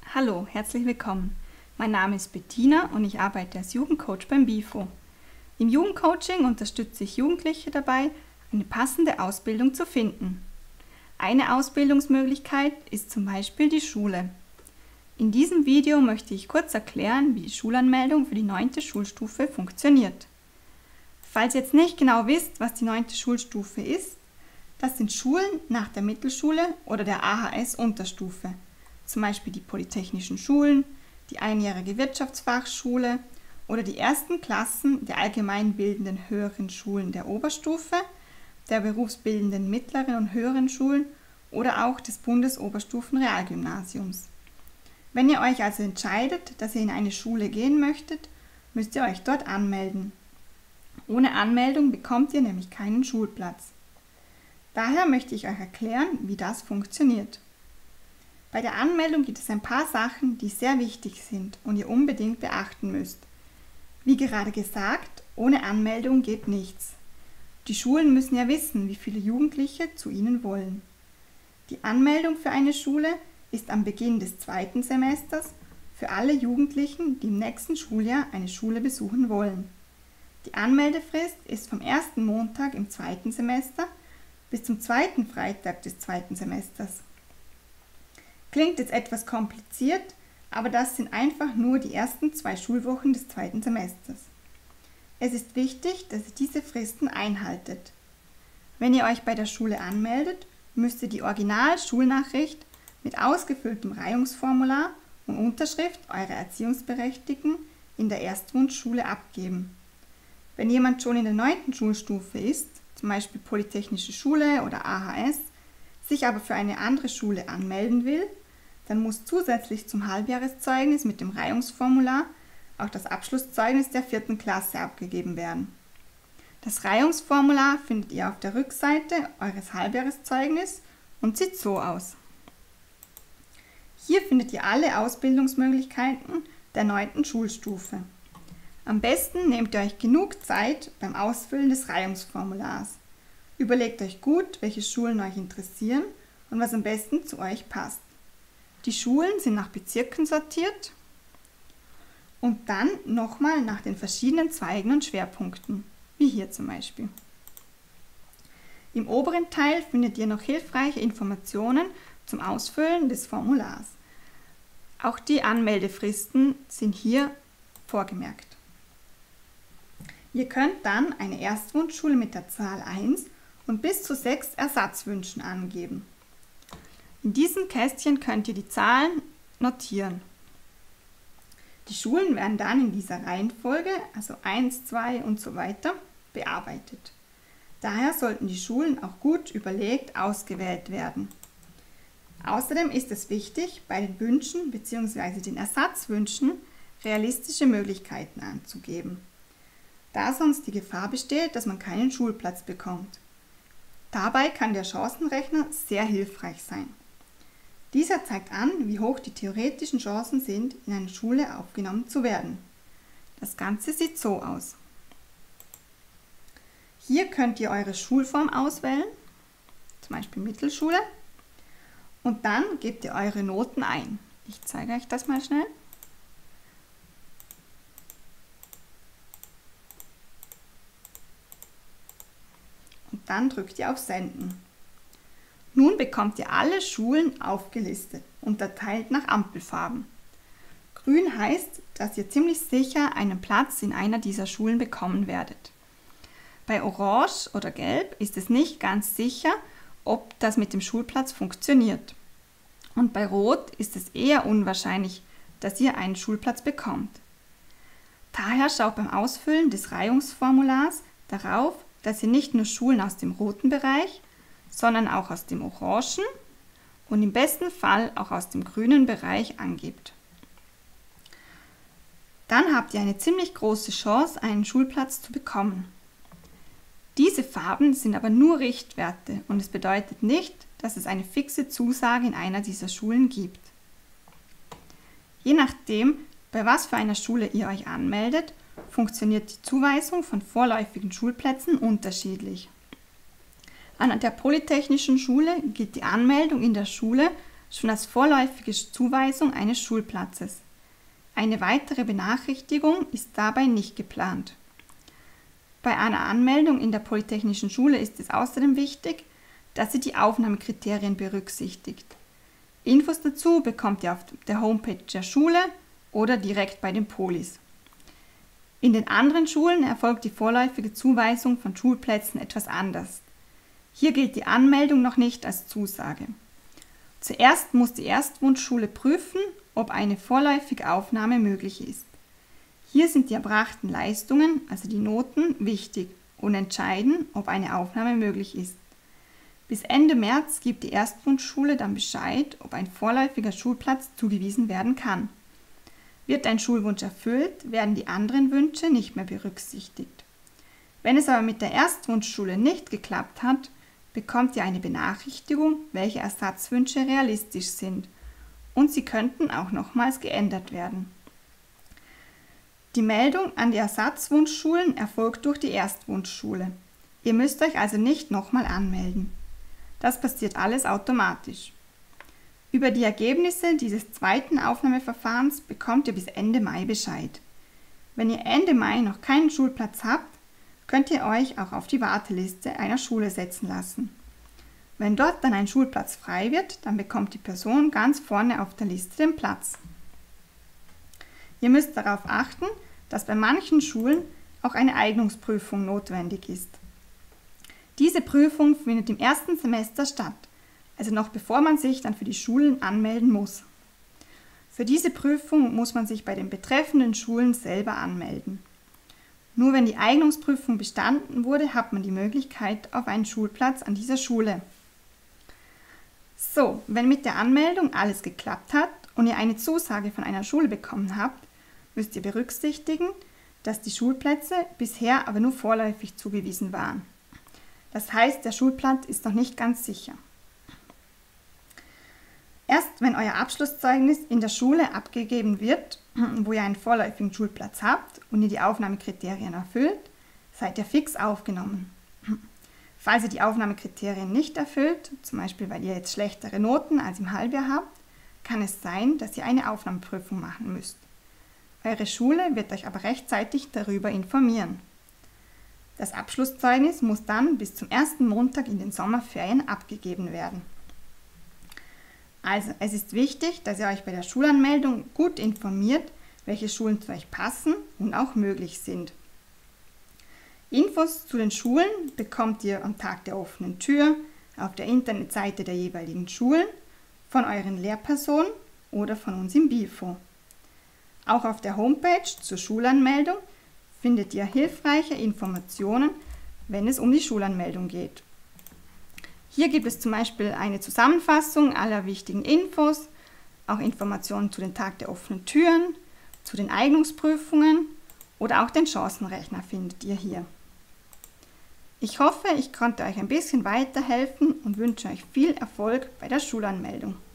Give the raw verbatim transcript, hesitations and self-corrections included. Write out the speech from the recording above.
Hallo, herzlich willkommen. Mein Name ist Bettina und ich arbeite als Jugendcoach beim BIFO. Im Jugendcoaching unterstütze ich Jugendliche dabei, eine passende Ausbildung zu finden. Eine Ausbildungsmöglichkeit ist zum Beispiel die Schule. In diesem Video möchte ich kurz erklären, wie die Schulanmeldung für die neunte Schulstufe funktioniert. Falls ihr jetzt nicht genau wisst, was die neunte Schulstufe ist, das sind Schulen nach der Mittelschule oder der A H S-Unterstufe. Zum Beispiel die polytechnischen Schulen, die einjährige Wirtschaftsfachschule oder die ersten Klassen der allgemeinbildenden höheren Schulen der Oberstufe, der berufsbildenden mittleren und höheren Schulen oder auch des Bundesoberstufen-Realgymnasiums. Wenn ihr euch also entscheidet, dass ihr in eine Schule gehen möchtet, müsst ihr euch dort anmelden. Ohne Anmeldung bekommt ihr nämlich keinen Schulplatz. Daher möchte ich euch erklären, wie das funktioniert. Bei der Anmeldung gibt es ein paar Sachen, die sehr wichtig sind und ihr unbedingt beachten müsst. Wie gerade gesagt, ohne Anmeldung geht nichts. Die Schulen müssen ja wissen, wie viele Jugendliche zu ihnen wollen. Die Anmeldung für eine Schule ist am Beginn des zweiten Semesters für alle Jugendlichen, die im nächsten Schuljahr eine Schule besuchen wollen. Die Anmeldefrist ist vom ersten Montag im zweiten Semester bis zum zweiten Freitag des zweiten Semesters. Klingt jetzt etwas kompliziert, aber das sind einfach nur die ersten zwei Schulwochen des zweiten Semesters. Es ist wichtig, dass ihr diese Fristen einhaltet. Wenn ihr euch bei der Schule anmeldet, müsst ihr die Original-Schulnachricht mit ausgefülltem Reihungsformular und Unterschrift eurer Erziehungsberechtigten in der Erstwunschschule abgeben. Wenn jemand schon in der neunten Schulstufe ist, zum Beispiel Polytechnische Schule oder A H S, sich aber für eine andere Schule anmelden will, dann muss zusätzlich zum Halbjahreszeugnis mit dem Reihungsformular auch das Abschlusszeugnis der vierten Klasse abgegeben werden. Das Reihungsformular findet ihr auf der Rückseite eures Halbjahreszeugnisses und sieht so aus. Hier findet ihr alle Ausbildungsmöglichkeiten der neunten Schulstufe. Am besten nehmt ihr euch genug Zeit beim Ausfüllen des Reihungsformulars. Überlegt euch gut, welche Schulen euch interessieren und was am besten zu euch passt. Die Schulen sind nach Bezirken sortiert und dann nochmal nach den verschiedenen Zweigen und Schwerpunkten, wie hier zum Beispiel. Im oberen Teil findet ihr noch hilfreiche Informationen zum Ausfüllen des Formulars. Auch die Anmeldefristen sind hier vorgemerkt. Ihr könnt dann eine Erstwunschschule mit der Zahl eins und bis zu sechs Ersatzwünschen angeben. In diesem Kästchen könnt ihr die Zahlen notieren. Die Schulen werden dann in dieser Reihenfolge, also eins, zwei und so weiter, bearbeitet. Daher sollten die Schulen auch gut überlegt ausgewählt werden. Außerdem ist es wichtig, bei den Wünschen bzw. den Ersatzwünschen realistische Möglichkeiten anzugeben, da sonst die Gefahr besteht, dass man keinen Schulplatz bekommt. Dabei kann der Chancenrechner sehr hilfreich sein. Dieser zeigt an, wie hoch die theoretischen Chancen sind, in eine Schule aufgenommen zu werden. Das Ganze sieht so aus. Hier könnt ihr eure Schulform auswählen, zum Beispiel Mittelschule, und dann gebt ihr eure Noten ein. Ich zeige euch das mal schnell. Und dann drückt ihr auf Senden. Nun bekommt ihr alle Schulen aufgelistet, unterteilt nach Ampelfarben. Grün heißt, dass ihr ziemlich sicher einen Platz in einer dieser Schulen bekommen werdet. Bei Orange oder Gelb ist es nicht ganz sicher, ob das mit dem Schulplatz funktioniert. Und bei Rot ist es eher unwahrscheinlich, dass ihr einen Schulplatz bekommt. Daher schaut beim Ausfüllen des Reihungsformulars darauf, dass ihr nicht nur Schulen aus dem roten Bereich, sondern auch aus dem orangen und im besten Fall auch aus dem grünen Bereich angebt. Dann habt ihr eine ziemlich große Chance, einen Schulplatz zu bekommen. Diese Farben sind aber nur Richtwerte und es bedeutet nicht, dass es eine fixe Zusage in einer dieser Schulen gibt. Je nachdem, bei was für einer Schule ihr euch anmeldet, funktioniert die Zuweisung von vorläufigen Schulplätzen unterschiedlich. An der Polytechnischen Schule gilt die Anmeldung in der Schule schon als vorläufige Zuweisung eines Schulplatzes. Eine weitere Benachrichtigung ist dabei nicht geplant. Bei einer Anmeldung in der Polytechnischen Schule ist es außerdem wichtig, dass sie die Aufnahmekriterien berücksichtigt. Infos dazu bekommt ihr auf der Homepage der Schule oder direkt bei den Polis. In den anderen Schulen erfolgt die vorläufige Zuweisung von Schulplätzen etwas anders. Hier gilt die Anmeldung noch nicht als Zusage. Zuerst muss die Erstwunschschule prüfen, ob eine vorläufige Aufnahme möglich ist. Hier sind die erbrachten Leistungen, also die Noten, wichtig und entscheiden, ob eine Aufnahme möglich ist. Bis Ende März gibt die Erstwunschschule dann Bescheid, ob ein vorläufiger Schulplatz zugewiesen werden kann. Wird ein Schulwunsch erfüllt, werden die anderen Wünsche nicht mehr berücksichtigt. Wenn es aber mit der Erstwunschschule nicht geklappt hat, bekommt ihr eine Benachrichtigung, welche Ersatzwünsche realistisch sind, und sie könnten auch nochmals geändert werden. Die Meldung an die Ersatzwunschschulen erfolgt durch die Erstwunschschule. Ihr müsst euch also nicht nochmal anmelden. Das passiert alles automatisch. Über die Ergebnisse dieses zweiten Aufnahmeverfahrens bekommt ihr bis Ende Mai Bescheid. Wenn ihr Ende Mai noch keinen Schulplatz habt, könnt ihr euch auch auf die Warteliste einer Schule setzen lassen. Wenn dort dann ein Schulplatz frei wird, dann bekommt die Person ganz vorne auf der Liste den Platz. Ihr müsst darauf achten, dass bei manchen Schulen auch eine Eignungsprüfung notwendig ist. Diese Prüfung findet im ersten Semester statt, also noch bevor man sich dann für die Schulen anmelden muss. Für diese Prüfung muss man sich bei den betreffenden Schulen selber anmelden. Nur wenn die Eignungsprüfung bestanden wurde, hat man die Möglichkeit auf einen Schulplatz an dieser Schule. So, wenn mit der Anmeldung alles geklappt hat und ihr eine Zusage von einer Schule bekommen habt, müsst ihr berücksichtigen, dass die Schulplätze bisher aber nur vorläufig zugewiesen waren. Das heißt, der Schulplatz ist noch nicht ganz sicher. Erst wenn euer Abschlusszeugnis in der Schule abgegeben wird, wo ihr einen vorläufigen Schulplatz habt und ihr die Aufnahmekriterien erfüllt, seid ihr fix aufgenommen. Falls ihr die Aufnahmekriterien nicht erfüllt, zum Beispiel weil ihr jetzt schlechtere Noten als im Halbjahr habt, kann es sein, dass ihr eine Aufnahmeprüfung machen müsst. Eure Schule wird euch aber rechtzeitig darüber informieren. Das Abschlusszeugnis muss dann bis zum ersten Montag in den Sommerferien abgegeben werden. Also, es ist wichtig, dass ihr euch bei der Schulanmeldung gut informiert, welche Schulen zu euch passen und auch möglich sind. Infos zu den Schulen bekommt ihr am Tag der offenen Tür, auf der Internetseite der jeweiligen Schulen, von euren Lehrpersonen oder von uns im B I F O. Auch auf der Homepage zur Schulanmeldung findet ihr hilfreiche Informationen, wenn es um die Schulanmeldung geht. Hier gibt es zum Beispiel eine Zusammenfassung aller wichtigen Infos, auch Informationen zu den Tag der offenen Türen, zu den Eignungsprüfungen oder auch den Chancenrechner findet ihr hier. Ich hoffe, ich konnte euch ein bisschen weiterhelfen und wünsche euch viel Erfolg bei der Schulanmeldung.